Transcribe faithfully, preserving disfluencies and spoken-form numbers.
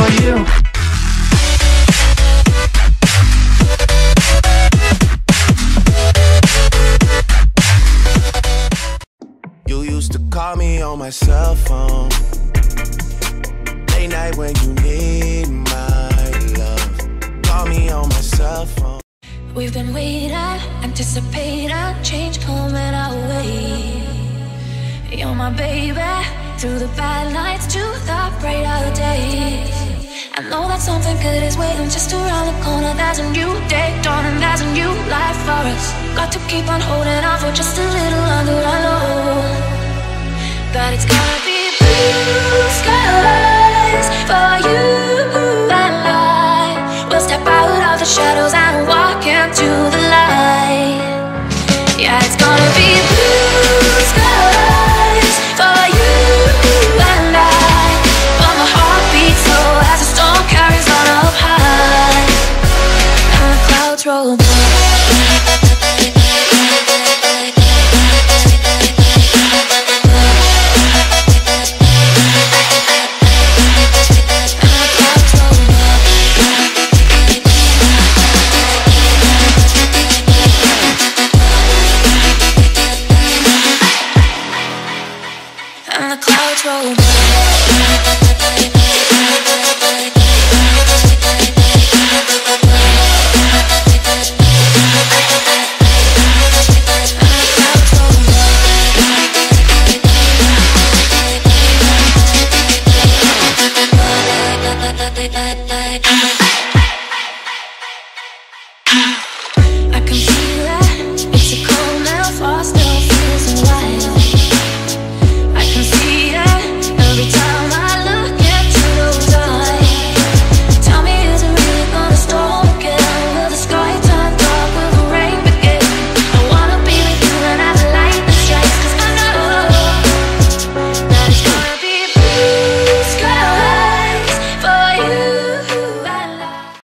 for you. You used to call me on my cell phone, late night when you need my love. Call me on my cell phone. We've been waiting, anticipating change coming our way. You're my baby, through the bad nights to the brighter days. I know that something good is waiting just around the corner. There's a new day dawning, there's a new life for us. Got to keep on holding on for just a little longer. I know that it's gonna be blue skies.